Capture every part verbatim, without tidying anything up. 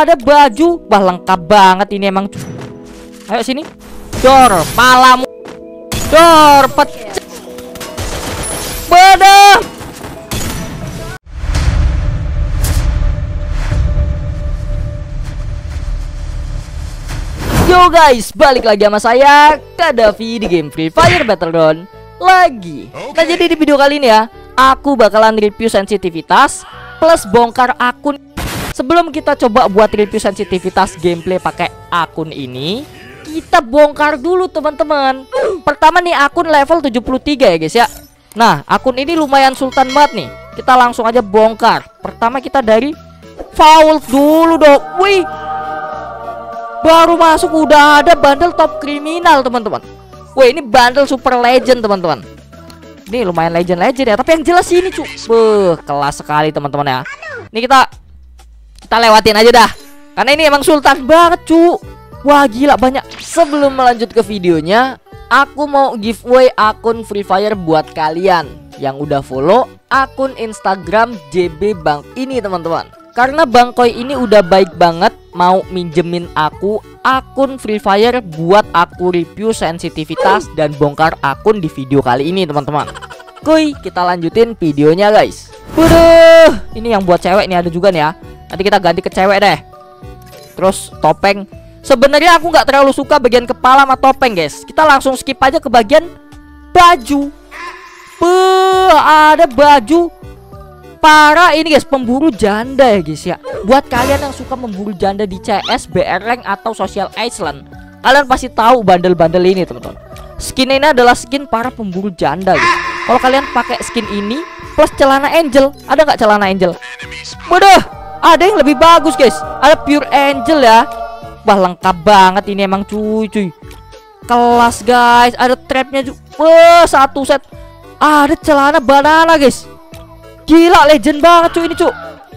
ada baju. Wah, lengkap banget ini emang. Ayo sini. Dor, palamu. Dor, pecah. Bedah. Yo guys, balik lagi sama saya, Kadafi, di game Free Fire Battleground lagi. Nah, jadi di video kali ini ya, aku bakalan review sensitivitas plus bongkar akun. Sebelum kita coba buat review sensitivitas gameplay pakai akun ini, kita bongkar dulu teman-teman. Pertama nih, akun level tujuh puluh tiga ya guys ya. Nah, akun ini lumayan sultan banget nih. Kita langsung aja bongkar. Pertama kita dari Vault dulu dong. Wih, baru masuk udah ada bundle top kriminal teman-teman. Wih, ini bundle super legend teman-teman. Ini lumayan legend-legend ya. Tapi yang jelas ini cu, beuh, kelas sekali teman-teman ya. Ini kita kita lewatin aja dah, karena ini emang sultan banget cu. Wah gila banyak. Sebelum melanjut ke videonya, aku mau giveaway akun Free Fire buat kalian yang udah follow akun Instagram J B Bang ini teman-teman. Karena Bang Koi ini udah baik banget mau minjemin aku akun Free Fire buat aku review sensitivitas dan bongkar akun di video kali ini teman-teman. Kuy, kita lanjutin videonya guys. Waduh, ini yang buat cewek nih ada juga nih ya. Nanti kita ganti ke cewek deh. Terus topeng. Sebenarnya aku nggak terlalu suka bagian kepala sama topeng guys. Kita langsung skip aja ke bagian baju. Beuh, ada baju para ini guys, pemburu janda ya guys ya. Buat kalian yang suka memburu janda di C S, B R Rank atau Social Island, kalian pasti tahu bandel-bandel ini teman-teman. Skin ini adalah skin para pemburu janda guys. Kalau kalian pakai skin ini plus celana angel, ada nggak celana angel? Waduh, ada yang lebih bagus guys. Ada pure angel ya. Wah lengkap banget ini emang cuy cuy. Kelas guys. Ada trapnya juga. Wah satu set. Ada celana banana guys. Gila legend banget cuy ini cuy.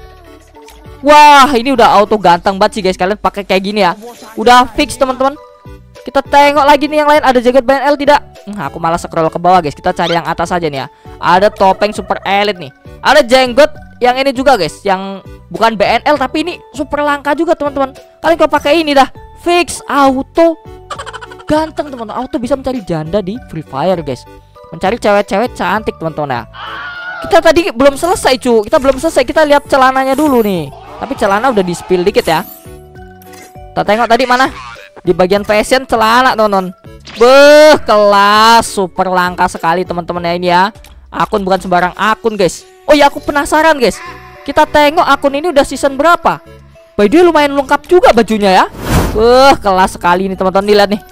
Wah ini udah auto ganteng banget sih guys. Kalian pakai kayak gini ya, udah fix teman-teman. Kita tengok lagi nih yang lain. Ada jaket B N L tidak? Hmm, aku malah scroll ke bawah guys. Kita cari yang atas aja nih ya. Ada topeng super elite nih. Ada jenggot yang ini juga guys, yang bukan B N L tapi ini super langka juga teman-teman. Kalian kalau pakai ini dah fix auto ganteng teman-teman. Auto bisa mencari janda di Free Fire guys. Mencari cewek-cewek cantik teman-teman ya. Kita tadi belum selesai cu, kita belum selesai. Kita lihat celananya dulu nih. Tapi celana udah di spill dikit ya. Kita tengok tadi mana, di bagian fashion celana teman-teman. Beuh kelas super langka sekali teman-teman ya ini ya. Akun bukan sembarang akun guys. Oh ya aku penasaran guys. Kita tengok akun ini udah season berapa. By the way lumayan lengkap juga bajunya ya. Beuh kelas sekali ini teman-teman. Lihat nih.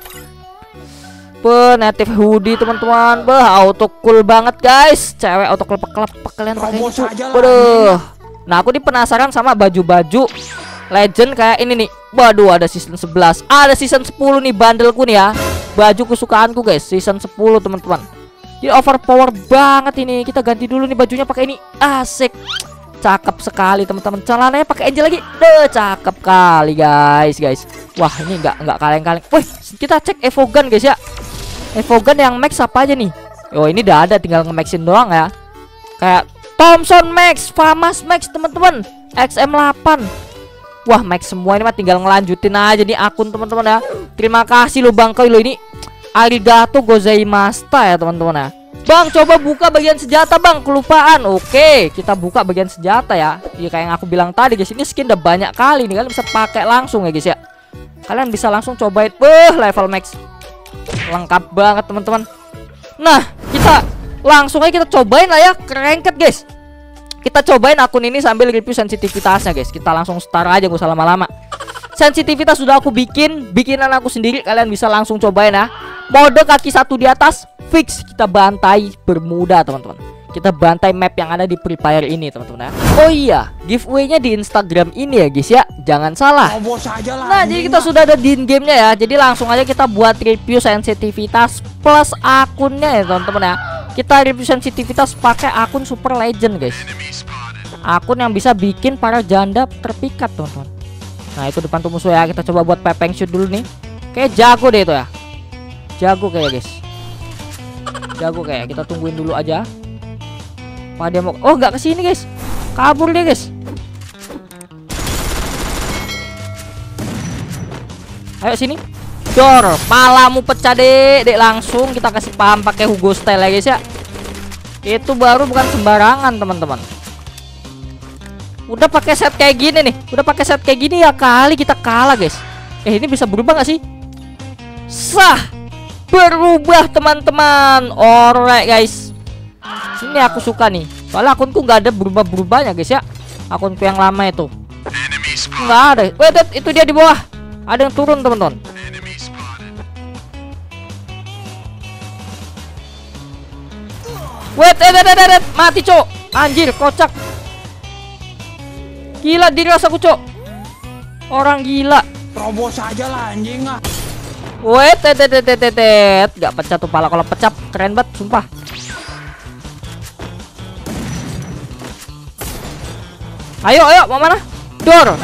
Be, native hoodie teman-teman. Beuh auto cool banget guys. Cewek auto kelepek-kelepek kalian pakai itu. Waduh. Nah aku nih penasaran sama baju-baju legend kayak ini nih. Waduh ada season sebelas. Ada season sepuluh nih bandelku nih ya. Baju kesukaanku guys, season sepuluh teman-teman. Jadi overpower banget ini. Kita ganti dulu nih bajunya pakai ini. Asik. Cakep sekali teman-teman. Celananya pakai angel lagi. Deh, cakep kali guys, guys. Wah, ini enggak enggak kaleng-kaleng. Wih, kita cek Evogan guys ya. Evogan yang max apa aja nih? Oh, ini udah ada, tinggal nge-maxin doang ya. Kayak Thompson Max, Famas Max teman-teman. X M delapan. Wah, max semua ini mah, tinggal ngelanjutin aja nih akun teman-teman ya. Terima kasih lo Bang Koi lo ini. Arigato gozaimashita ya teman-teman ya. Bang coba buka bagian senjata bang, kelupaan. Oke kita buka bagian senjata ya. Ya kayak yang aku bilang tadi guys, ini skin udah banyak kali nih. Kalian bisa pakai langsung ya guys ya. Kalian bisa langsung cobain. Beuh level max lengkap banget teman-teman. Nah kita langsung aja kita cobain lah ya kerengket guys. Kita cobain akun ini sambil review sensitivitasnya guys. Kita langsung start aja gak usah lama-lama. Sensitivitas sudah aku bikin, bikinan aku sendiri. Kalian bisa langsung cobain ya. Mode kaki satu di atas fix. Kita bantai bermuda teman-teman. Kita bantai map yang ada di Free Fire ini teman-teman ya. Oh iya, giveaway-nya di Instagram ini ya guys ya. Jangan salah. Nah jadi kita sudah ada di in-game-nya ya. Jadi langsung aja kita buat review sensitivitas plus akunnya ya teman-teman ya. Kita review sensitivitas pakai akun super legend guys. Akun yang bisa bikin para janda terpikat teman-teman. Nah itu depan tuh musuh ya. Kita coba buat pepeng shoot dulu nih. Kayak jago deh itu ya. Jago kayak guys. Jago kayak. Kita tungguin dulu aja. Wah dia mau. Oh nggak kesini guys. Kabur dia guys. Ayo sini. Dor, palamu pecah dek, dek langsung kita kasih paham pakai Hugo style ya guys ya. Itu baru bukan sembarangan teman-teman. Udah pakai set kayak gini nih, udah pakai set kayak gini ya kali kita kalah guys. Eh ini bisa berubah nggak sih? Sah, berubah teman-teman. Alright guys. Ini aku suka nih. Soalnya akunku nggak ada berubah-berubahnya guys ya. Akunku yang lama itu nggak ada. Wait, itu dia di bawah. Ada yang turun teman-teman. Wait, eh, eh, eh, eh, mati cok. Anjir, kocak. Gila diri rasaku cok. Orang gila. Terobos aja lah anjing ah. Wait, eh, eh, eh, eh, eh, eh. Gak pecah tuh pala. Kalau pecah keren banget, sumpah. Ayo, ayo, mau mana? Dor.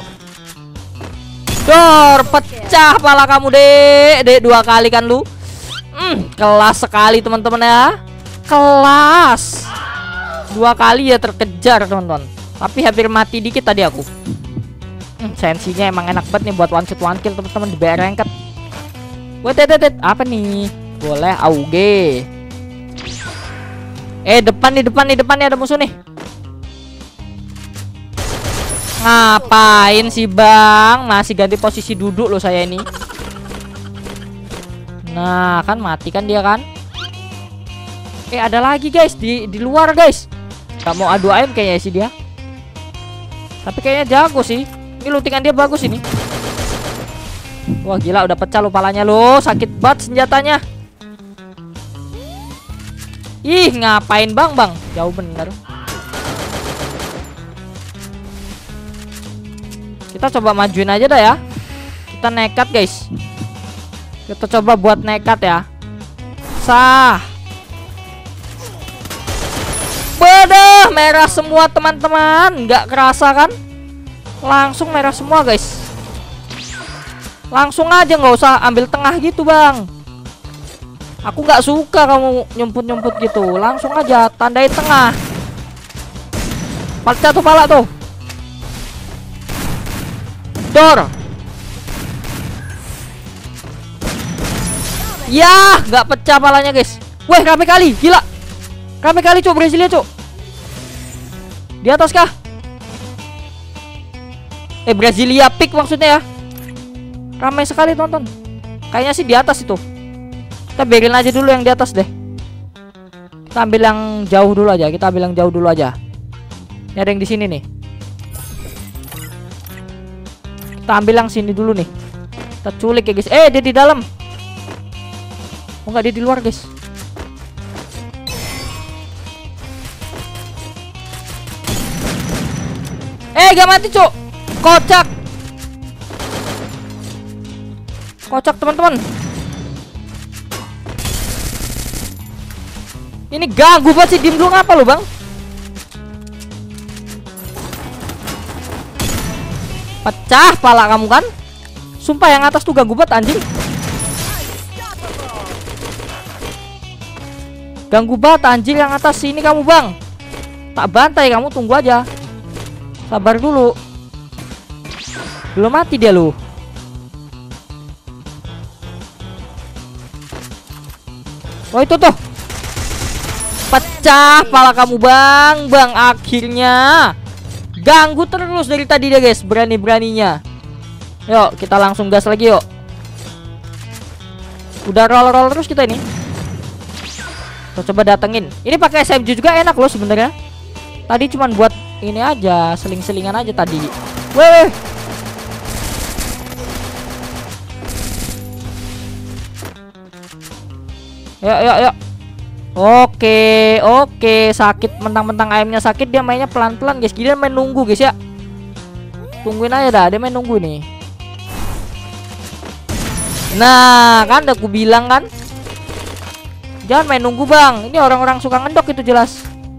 Dor, pecah pala kamu dek. Dek dua kali kan lu. Hmm, kelas sekali teman-teman ya. Kelas dua kali ya terkejar teman-teman, tapi hampir mati dikit tadi aku. hmm, Sensinya emang enak banget nih buat one shot one kill teman-teman di B R Ranked. Wait, wait, wait, apa nih? Boleh auge. Eh depan nih, depan nih, depan nih ada musuh nih. Ngapain sih bang? Masih ganti posisi duduk loh saya ini. Nah kan mati kan dia kan. Eh ada lagi guys di di luar guys. Gak mau adu aim kayaknya sih dia. Tapi kayaknya jago sih. Ini lootingan dia bagus ini. Wah gila udah pecah lo palanya lo. Sakit banget senjatanya. Ih ngapain bang bang. Jauh bener. Kita coba majuin aja dah ya. Kita nekat guys. Kita coba buat nekat ya. Sah. Waduh, merah semua teman-teman. Nggak kerasa kan? Langsung merah semua guys. Langsung aja, nggak usah ambil tengah gitu bang. Aku nggak suka kamu nyumput-nyumput gitu. Langsung aja tandai tengah. Pecah tuh pala tuh. Dor. Yah, nggak pecah palanya guys. Weh, rame kali, gila. Rame kali cok, Brasilia cok. Di atas kah? Eh Brasilia pick maksudnya ya. Ramai sekali tonton. Kayaknya sih di atas itu. Kita biarin aja dulu yang di atas deh. Kita ambil yang jauh dulu aja. Kita ambil yang jauh dulu aja. Ini ada yang di sini nih. Kita ambil yang sini dulu nih. Kita culik ya guys. Eh dia di dalam. Oh enggak, dia di luar guys. Eh gak mati cok. Kocak. Kocak teman-teman. Ini ganggu banget sih. Diem dulu ngapa lu bang? Pecah pala kamu kan. Sumpah yang atas tuh ganggu banget anjing. Ganggu banget anjir yang atas sini kamu bang. Tak bantai kamu, tunggu aja. Sabar dulu. Belum mati dia lu. Oh itu tuh. Pecah pala kamu bang. Bang akhirnya. Ganggu terus dari tadi dia guys. Berani-beraninya. Yuk kita langsung gas lagi yuk. Udah roll-roll terus kita ini. Kita coba datengin. Ini pakai S M G juga enak loh sebenarnya. Tadi cuman buat ini aja, seling-selingan aja tadi. Weh. Yuk, yuk, yuk. Oke, oke. Sakit, mentang-mentang ayamnya sakit, dia mainnya pelan-pelan guys. Dia main nunggu guys ya. Tungguin aja dah, dia main nunggu nih. Nah, kan udah aku bilang kan. Jangan main nunggu bang. Ini orang-orang suka ngedok itu jelas.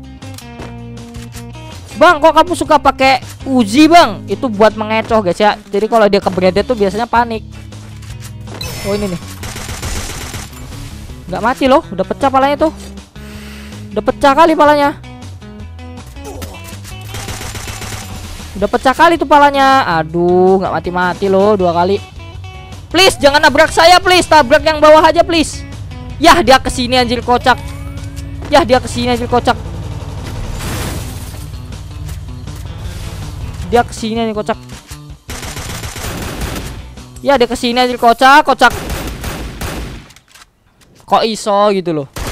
Bang, kok kamu suka pakai Uzi bang? Itu buat mengecoh guys ya. Jadi kalau dia keberedet tuh biasanya panik. Oh ini nih. Nggak mati loh. Udah pecah palanya tuh. Udah pecah kali palanya. Udah pecah kali tuh palanya. Aduh, nggak mati-mati loh dua kali. Please jangan nabrak saya, please. Tabrak yang bawah aja, please. Yah, dia kesini anjir kocak. Yah, dia kesini anjir kocak. Dia kesini anjir kocak. Ya, dia kesini anjir kocak, kocak. Kok iso gitu loh.